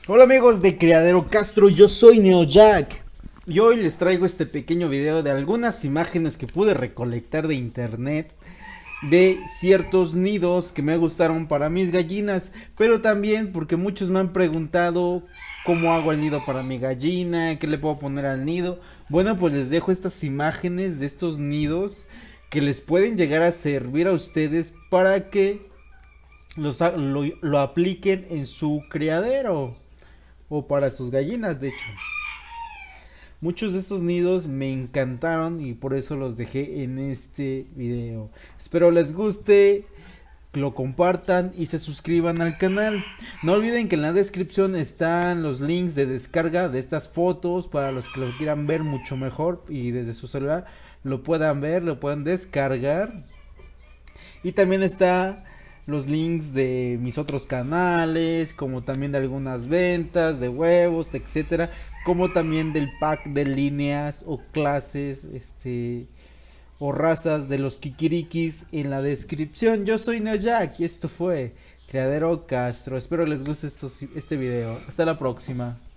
Hola amigos de Criadero Castro, yo soy NeoJack y hoy les traigo este pequeño video de algunas imágenes que pude recolectar de internet de ciertos nidos que me gustaron para mis gallinas, pero también porque muchos me han preguntado cómo hago el nido para mi gallina, qué le puedo poner al nido. Bueno, pues les dejo estas imágenes de estos nidos que les pueden llegar a servir a ustedes para que lo apliquen en su criadero o para sus gallinas. De hecho, muchos de estos nidos me encantaron y por eso los dejé en este video. Espero les guste, lo compartan y se suscriban al canal. No olviden que en la descripción están los links de descarga de estas fotos para los que lo quieran ver mucho mejor y desde su celular lo puedan ver, lo puedan descargar. Y también está los links de mis otros canales, como también de algunas ventas de huevos, etcétera, como también del pack de líneas o clases, o razas de los kikirikis en la descripción. Yo soy NeoJack y esto fue Criadero Castro. Espero les guste este video. Hasta la próxima.